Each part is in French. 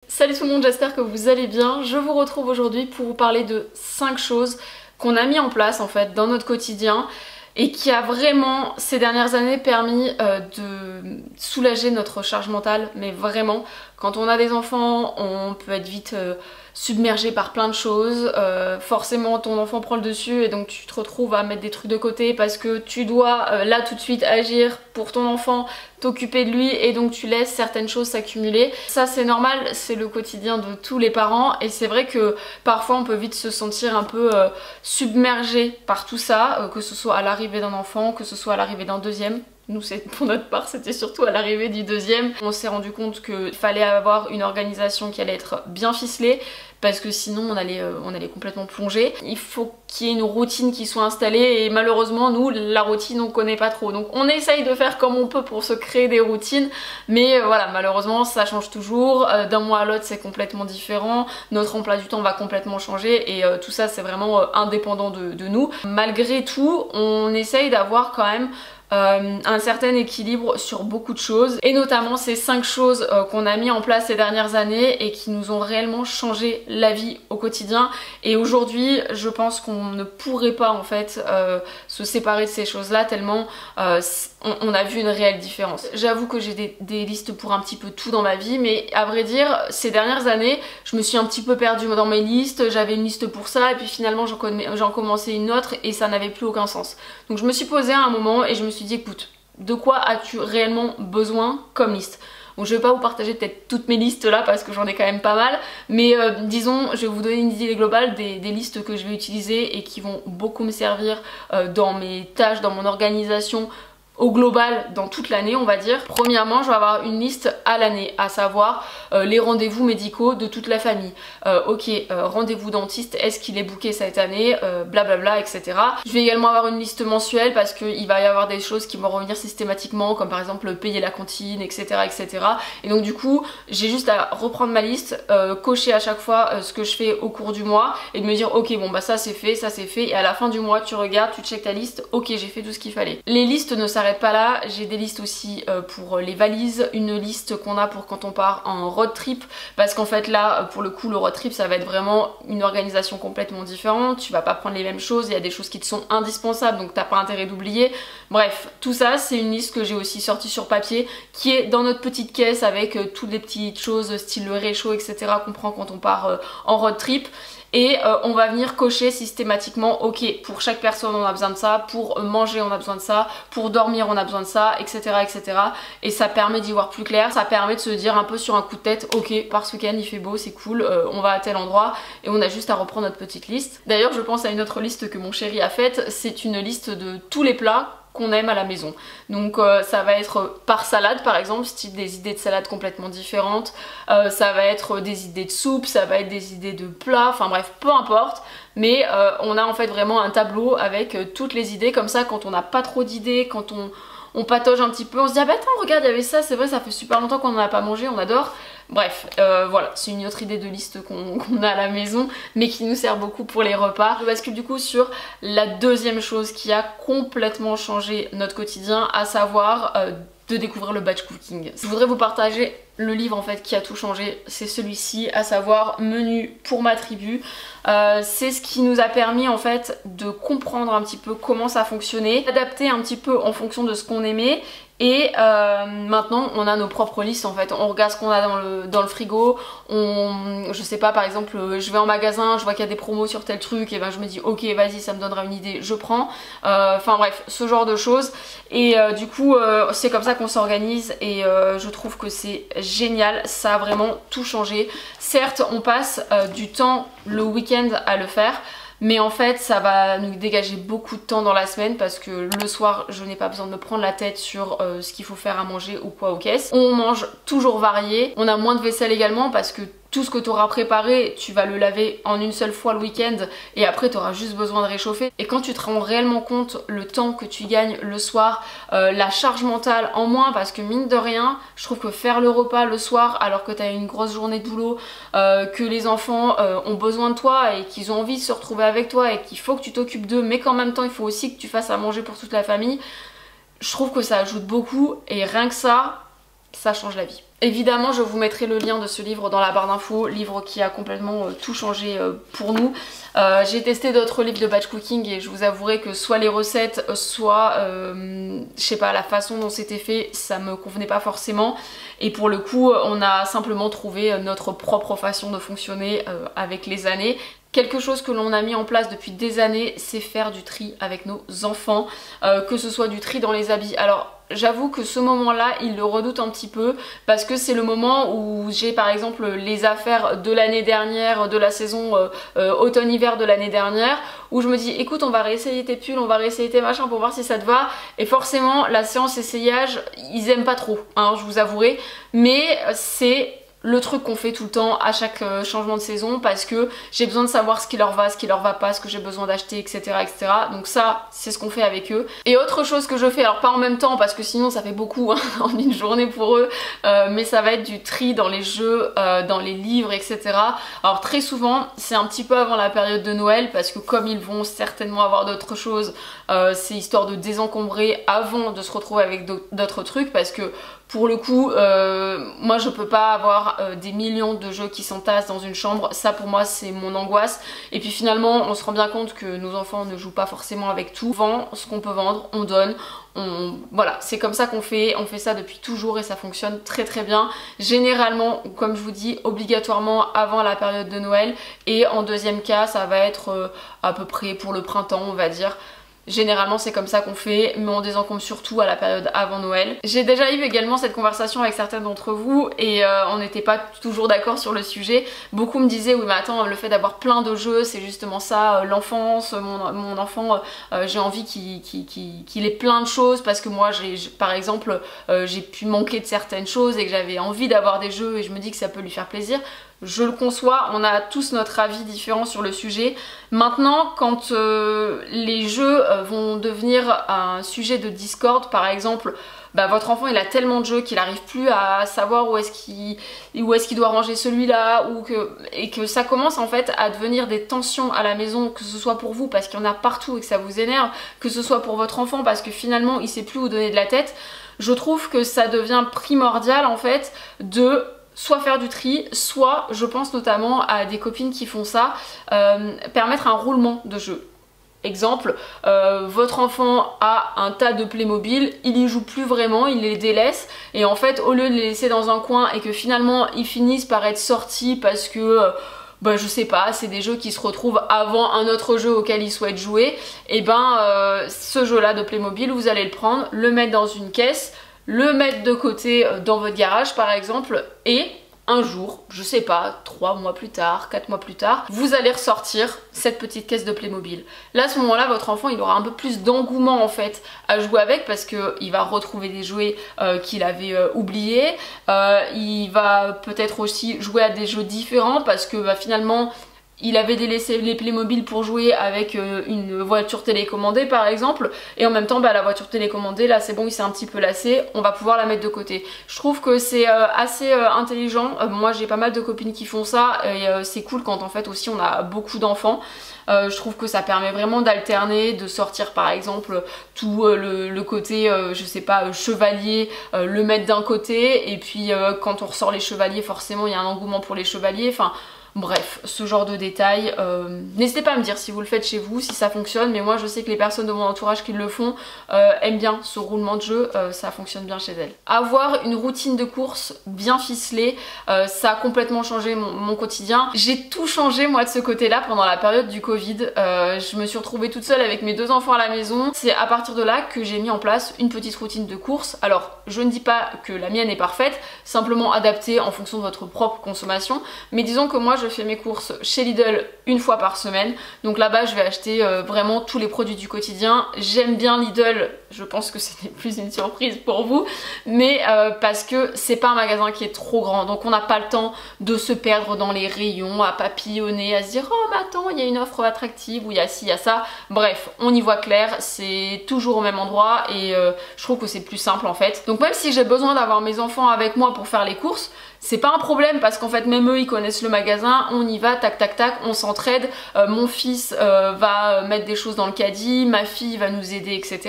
Salut tout le monde, j'espère que vous allez bien. Je vous retrouve aujourd'hui pour vous parler de 5 choses qu'on a mis en place en fait dans notre quotidien et qui a vraiment ces dernières années permis de soulager notre charge mentale, mais vraiment quand on a des enfants on peut être vite submergé par plein de choses, forcément ton enfant prend le dessus et donc tu te retrouves à mettre des trucs de côté parce que tu dois là tout de suite agir pour ton enfant, t'occuper de lui et donc tu laisses certaines choses s'accumuler. Ça c'est normal, c'est le quotidien de tous les parents et c'est vrai que parfois on peut vite se sentir un peu submergé par tout ça, que ce soit à l'arrivée d'un enfant, que ce soit à l'arrivée d'un deuxième. Nous, pour notre part, c'était surtout à l'arrivée du deuxième. On s'est rendu compte qu'il fallait avoir une organisation qui allait être bien ficelée parce que sinon on allait complètement plonger. Il faut qu'il y ait une routine qui soit installée et malheureusement nous la routine on connaît pas trop. Donc on essaye de faire comme on peut pour se créer des routines mais voilà, malheureusement ça change toujours. D'un mois à l'autre c'est complètement différent. Notre emploi du temps va complètement changer et tout ça c'est vraiment indépendant de nous. Malgré tout on essaye d'avoir quand même un certain équilibre sur beaucoup de choses et notamment ces 5 choses qu'on a mis en place ces dernières années et qui nous ont réellement changé la vie au quotidien. Et aujourd'hui je pense qu'on ne pourrait pas en fait se séparer de ces choses là tellement on a vu une réelle différence. J'avoue que j'ai des listes pour un petit peu tout dans ma vie, mais à vrai dire ces dernières années je me suis un petit peu perdue dans mes listes. J'avais une liste pour ça et puis finalement j'en commençais une autre et ça n'avait plus aucun sens. Donc je me suis posée à un moment et je me suis dit écoute, de quoi as-tu réellement besoin comme liste? Bon, je vais pas vous partager peut-être toutes mes listes là parce que j'en ai quand même pas mal, mais disons je vais vous donner une idée globale des listes que je vais utiliser et qui vont beaucoup me servir dans mes tâches, dans mon organisation au global dans toute l'année on va dire. Premièrement je vais avoir une liste à l'année, à savoir les rendez-vous médicaux de toute la famille. Rendez-vous dentiste, est-ce qu'il est booké cette année, blablabla etc. Je vais également avoir une liste mensuelle parce qu'il va y avoir des choses qui vont revenir systématiquement comme par exemple payer la cantine etc. Et donc du coup j'ai juste à reprendre ma liste, cocher à chaque fois ce que je fais au cours du mois et de me dire ok bon bah ça c'est fait et à la fin du mois tu regardes, tu checkes ta liste, ok j'ai fait tout ce qu'il fallait. Les listes ne s'arrêtent pas là, j'ai des listes aussi pour les valises, une liste qu'on a pour quand on part en road trip parce qu'en fait là pour le coup le road trip ça va être vraiment une organisation complètement différente, tu vas pas prendre les mêmes choses, il y a des choses qui te sont indispensables donc t'as pas intérêt d'oublier. Bref, tout ça c'est une liste que j'ai aussi sortie sur papier qui est dans notre petite caisse avec toutes les petites choses style le réchaud etc qu'on prend quand on part en road trip. Et on va venir cocher systématiquement ok pour chaque personne on a besoin de ça, pour manger on a besoin de ça, pour dormir on a besoin de ça etc. Et ça permet d'y voir plus clair, ça permet de se dire un peu sur un coup de tête ok par ce week-end il fait beau c'est cool, on va à tel endroit et on a juste à reprendre notre petite liste. D'ailleurs je pense à une autre liste que mon chéri a faite, c'est une liste de tous les plats qu'on aime à la maison. Donc ça va être par salade par exemple, style des idées de salade complètement différentes, ça va être des idées de soupe, ça va être des idées de plats, enfin bref peu importe. Mais on a en fait vraiment un tableau avec toutes les idées comme ça quand on n'a pas trop d'idées, quand on patauge un petit peu, on se dit ah bah attends regarde il y avait ça, c'est vrai ça fait super longtemps qu'on n'en a pas mangé, on adore. Bref, voilà, c'est une autre idée de liste qu'on a à la maison mais qui nous sert beaucoup pour les repas. Je bascule du coup sur la deuxième chose qui a complètement changé notre quotidien, à savoir de découvrir le batch cooking. Je voudrais vous partager le livre en fait qui a tout changé, c'est celui-ci, à savoir Menu pour ma tribu. C'est ce qui nous a permis en fait de comprendre un petit peu comment ça fonctionnait, d'adapter un petit peu en fonction de ce qu'on aimait. Et maintenant on a nos propres listes en fait, on regarde ce qu'on a dans le frigo, je sais pas par exemple je vais en magasin, je vois qu'il y a des promos sur tel truc et ben je me dis ok vas-y ça me donnera une idée, je prends. Enfin bref ce genre de choses et du coup c'est comme ça qu'on s'organise et je trouve que c'est génial, ça a vraiment tout changé. Certes on passe du temps le week-end à le faire, mais en fait ça va nous dégager beaucoup de temps dans la semaine parce que le soir je n'ai pas besoin de me prendre la tête sur ce qu'il faut faire à manger ou quoi aux caisses. On mange toujours varié, on a moins de vaisselle également parce que tout ce que tu auras préparé, tu vas le laver en une seule fois le week-end et après tu auras juste besoin de réchauffer. Et quand tu te rends réellement compte le temps que tu gagnes le soir, la charge mentale en moins, parce que mine de rien, je trouve que faire le repas le soir alors que tu as une grosse journée de boulot, que les enfants ont besoin de toi et qu'ils ont envie de se retrouver avec toi et qu'il faut que tu t'occupes d'eux mais qu'en même temps il faut aussi que tu fasses à manger pour toute la famille, je trouve que ça ajoute beaucoup et rien que ça change la vie. Évidemment, je vous mettrai le lien de ce livre dans la barre d'infos, livre qui a complètement tout changé pour nous. J'ai testé d'autres livres de batch cooking et je vous avouerai que soit les recettes, soit je sais pas, la façon dont c'était fait, ça me convenait pas forcément. Et pour le coup, on a simplement trouvé notre propre façon de fonctionner avec les années. Quelque chose que l'on a mis en place depuis des années, c'est faire du tri avec nos enfants, que ce soit du tri dans les habits. Alors j'avoue que ce moment-là, ils le redoutent un petit peu parce que c'est le moment où j'ai par exemple les affaires de l'année dernière, de la saison automne-hiver de l'année dernière, où je me dis écoute, on va réessayer tes pulls, on va réessayer tes machins pour voir si ça te va. Et forcément la séance essayage, ils aiment pas trop, hein, je vous avouerai, mais c'est le truc qu'on fait tout le temps à chaque changement de saison parce que j'ai besoin de savoir ce qui leur va, ce qui leur va pas, ce que j'ai besoin d'acheter, etc., etc. Donc ça, c'est ce qu'on fait avec eux. Et autre chose que je fais, alors pas en même temps parce que sinon ça fait beaucoup hein, en une journée pour eux, mais ça va être du tri dans les jeux, dans les livres, etc. Alors très souvent, c'est un petit peu avant la période de Noël parce que comme ils vont certainement avoir d'autres choses, c'est histoire de désencombrer avant de se retrouver avec d'autres trucs parce que pour le coup, moi je peux pas avoir des millions de jeux qui s'entassent dans une chambre, ça pour moi c'est mon angoisse. Et puis finalement on se rend bien compte que nos enfants ne jouent pas forcément avec tout. On vend ce qu'on peut vendre, on donne, voilà, c'est comme ça qu'on fait, on fait ça depuis toujours et ça fonctionne très très bien. Généralement, comme je vous dis, obligatoirement avant la période de Noël et en deuxième cas ça va être à peu près pour le printemps on va dire. Généralement c'est comme ça qu'on fait, mais on désencombre surtout à la période avant Noël. J'ai déjà eu également cette conversation avec certains d'entre vous et on n'était pas toujours d'accord sur le sujet. Beaucoup me disaient oui mais attends, le fait d'avoir plein de jeux c'est justement ça, l'enfance, mon enfant j'ai envie qu'il ait plein de choses parce que moi par exemple j'ai pu manquer de certaines choses et que j'avais envie d'avoir des jeux et je me dis que ça peut lui faire plaisir. Je le conçois, on a tous notre avis différent sur le sujet. Maintenant, quand les jeux vont devenir un sujet de discorde, par exemple, bah, votre enfant il a tellement de jeux qu'il n'arrive plus à savoir où est-ce qu'il doit ranger celui-là, et que ça commence en fait à devenir des tensions à la maison, que ce soit pour vous parce qu'il y en a partout et que ça vous énerve, que ce soit pour votre enfant parce que finalement il sait plus où donner de la tête. Je trouve que ça devient primordial en fait de soit faire du tri, soit, je pense notamment à des copines qui font ça, permettre un roulement de jeu. Exemple, votre enfant a un tas de Playmobil, il y joue plus vraiment, il les délaisse et en fait au lieu de les laisser dans un coin et que finalement ils finissent par être sortis parce que bah je sais pas, c'est des jeux qui se retrouvent avant un autre jeu auquel ils souhaitent jouer, et ben ce jeu là de Playmobil vous allez le prendre, le mettre dans une caisse, le mettre de côté dans votre garage par exemple, et un jour, je sais pas, 3 mois plus tard, 4 mois plus tard, vous allez ressortir cette petite caisse de Playmobil. Là à ce moment là votre enfant il aura un peu plus d'engouement en fait à jouer avec parce qu'il va retrouver des jouets qu'il avait oubliés, il va peut-être aussi jouer à des jeux différents parce que bah, finalement il avait délaissé les Playmobil pour jouer avec une voiture télécommandée par exemple, et en même temps bah, la voiture télécommandée là c'est bon, il s'est un petit peu lassé, on va pouvoir la mettre de côté. Je trouve que c'est assez intelligent, moi j'ai pas mal de copines qui font ça et c'est cool quand en fait aussi on a beaucoup d'enfants. Je trouve que ça permet vraiment d'alterner, de sortir par exemple tout le côté je sais pas chevalier, le mettre d'un côté et puis quand on ressort les chevaliers forcément il y a un engouement pour les chevaliers, enfin bref, ce genre de détails. N'hésitez pas à me dire si vous le faites chez vous, si ça fonctionne, mais moi je sais que les personnes de mon entourage qui le font aiment bien ce roulement de jeu, ça fonctionne bien chez elles. Avoir une routine de course bien ficelée, ça a complètement changé mon quotidien. J'ai tout changé moi de ce côté-là pendant la période du Covid. Je me suis retrouvée toute seule avec mes 2 enfants à la maison. C'est à partir de là que j'ai mis en place une petite routine de course. Alors je ne dis pas que la mienne est parfaite, simplement adaptée en fonction de votre propre consommation, mais disons que moi je fais mes courses chez Lidl une fois par semaine, donc là-bas je vais acheter vraiment tous les produits du quotidien. J'aime bien Lidl, je pense que ce n'est plus une surprise pour vous, mais parce que c'est pas un magasin qui est trop grand, donc on n'a pas le temps de se perdre dans les rayons, à papillonner, à se dire oh mais attends il y a une offre attractive ou il y a ci, il y a ça. Bref, on y voit clair, c'est toujours au même endroit et je trouve que c'est plus simple en fait. Donc même si j'ai besoin d'avoir mes enfants avec moi pour faire les courses, c'est pas un problème parce qu'en fait même eux ils connaissent le magasin, on y va, tac tac tac, on s'entraide, mon fils va mettre des choses dans le caddie, ma fille va nous aider, etc. Enfin bref,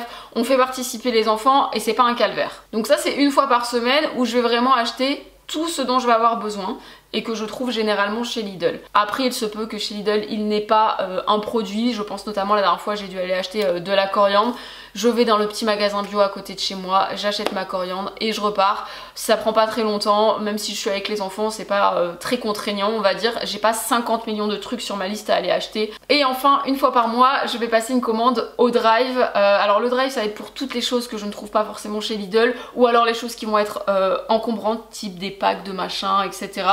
bref, on fait participer les enfants et c'est pas un calvaire. Donc ça c'est une fois par semaine où je vais vraiment acheter tout ce dont je vais avoir besoin et que je trouve généralement chez Lidl. Après il se peut que chez Lidl il n'ait pas un produit, je pense notamment la dernière fois j'ai dû aller acheter de la coriandre. Je vais dans le petit magasin bio à côté de chez moi, j'achète ma coriandre et je repars. Ça prend pas très longtemps, même si je suis avec les enfants, c'est pas très contraignant on va dire. J'ai pas 50 millions de trucs sur ma liste à aller acheter. Et enfin, une fois par mois, je vais passer une commande au Drive. Alors le Drive ça va être pour toutes les choses que je ne trouve pas forcément chez Lidl, ou alors les choses qui vont être encombrantes, type des packs de machin, etc.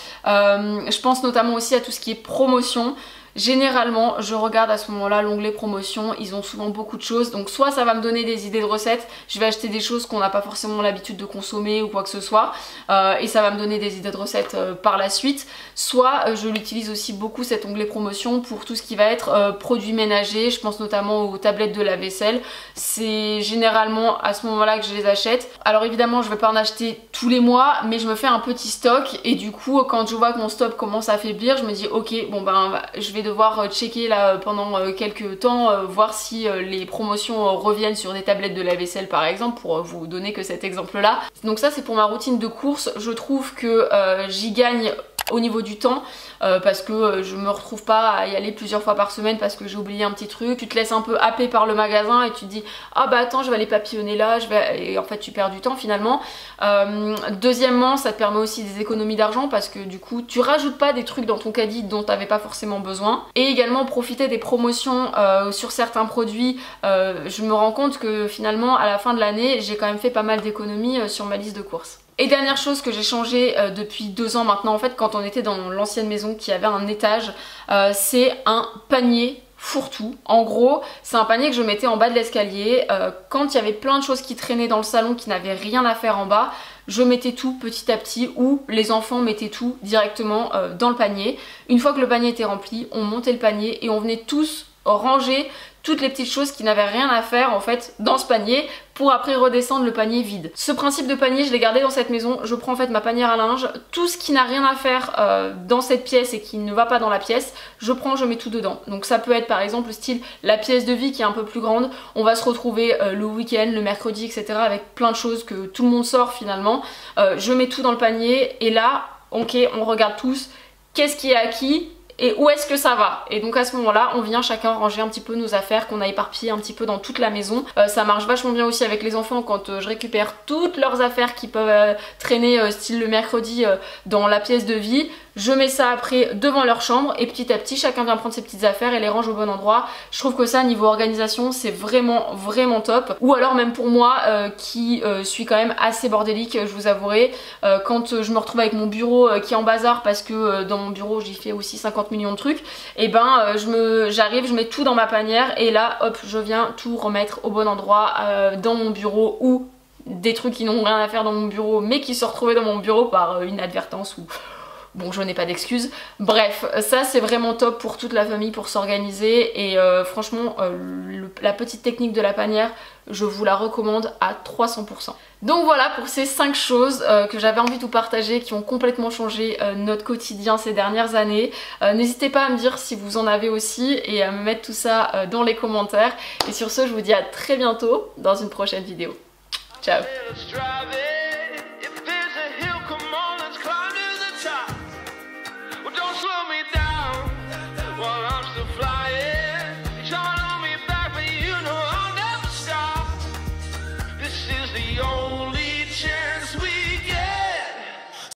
Je pense notamment aussi à tout ce qui est promotion. Généralement, je regarde à ce moment-là l'onglet promotion, ils ont souvent beaucoup de choses, donc soit ça va me donner des idées de recettes, je vais acheter des choses qu'on n'a pas forcément l'habitude de consommer ou quoi que ce soit, et ça va me donner des idées de recettes par la suite, soit je l'utilise aussi beaucoup cet onglet promotion pour tout ce qui va être produits ménagers, je pense notamment aux tablettes de lave-vaisselle, c'est généralement à ce moment-là que je les achète. Alors évidemment je vais pas en acheter tous les mois, mais je me fais un petit stock, et du coup quand je vois que mon stock commence à faiblir, je me dis ok, bon ben je vais devoir checker là pendant quelques temps, voir si les promotions reviennent sur des tablettes de lave-vaisselle par exemple, pour vous donner que cet exemple là. Donc ça c'est pour ma routine de course, je trouve que j'y gagne au niveau du temps, parce que je me retrouve pas à y aller plusieurs fois par semaine parce que j'ai oublié un petit truc. Tu te laisses un peu happer par le magasin et tu te dis ah bah attends je vais aller papillonner là, et en fait tu perds du temps finalement. Deuxièmement ça te permet aussi des économies d'argent parce que du coup tu rajoutes pas des trucs dans ton caddie dont t'avais pas forcément besoin. Et également profiter des promotions sur certains produits, je me rends compte que finalement à la fin de l'année j'ai quand même fait pas mal d'économies sur ma liste de courses. Et dernière chose que j'ai changé depuis 2 ans maintenant, en fait quand on était dans l'ancienne maison qui avait un étage, c'est un panier fourre-tout. En gros c'est un panier que je mettais en bas de l'escalier, quand il y avait plein de choses qui traînaient dans le salon qui n'avaient rien à faire en bas, je mettais tout petit à petit, ou les enfants mettaient tout directement dans le panier. Une fois que le panier était rempli, on montait le panier et on venait tous ranger toutes les petites choses qui n'avaient rien à faire en fait dans ce panier, pour après redescendre le panier vide. Ce principe de panier je l'ai gardé dans cette maison. Je prends en fait ma panière à linge, tout ce qui n'a rien à faire dans cette pièce et qui ne va pas dans la pièce, je prends, je mets tout dedans. Donc ça peut être par exemple style la pièce de vie qui est un peu plus grande, on va se retrouver le week-end, le mercredi etc, avec plein de choses que tout le monde sort finalement, je mets tout dans le panier et là ok on regarde tous qu'est-ce qui est acquis et où est-ce que ça va. Et donc à ce moment là on vient chacun ranger un petit peu nos affaires qu'on a éparpillées un petit peu dans toute la maison. Ça marche vachement bien aussi avec les enfants quand je récupère toutes leurs affaires qui peuvent traîner style le mercredi dans la pièce de vie. Je mets ça après devant leur chambre et petit à petit chacun vient prendre ses petites affaires et les range au bon endroit. Je trouve que ça niveau organisation c'est vraiment top. Ou alors même pour moi qui suis quand même assez bordélique, je vous avouerai, quand je me retrouve avec mon bureau qui est en bazar parce que dans mon bureau j'y fais aussi 50 millions de trucs, et ben j'arrive, je mets tout dans ma panière et là hop je viens tout remettre au bon endroit dans mon bureau, ou des trucs qui n'ont rien à faire dans mon bureau mais qui se retrouvaient dans mon bureau par inadvertance ou bon je n'ai pas d'excuses. Bref ça c'est vraiment top pour toute la famille pour s'organiser, et franchement la petite technique de la panière je vous la recommande à 300%. Donc voilà pour ces 5 choses que j'avais envie de vous partager, qui ont complètement changé notre quotidien ces dernières années. N'hésitez pas à me dire si vous en avez aussi et à me mettre tout ça dans les commentaires. Et sur ce je vous dis à très bientôt dans une prochaine vidéo. Ciao.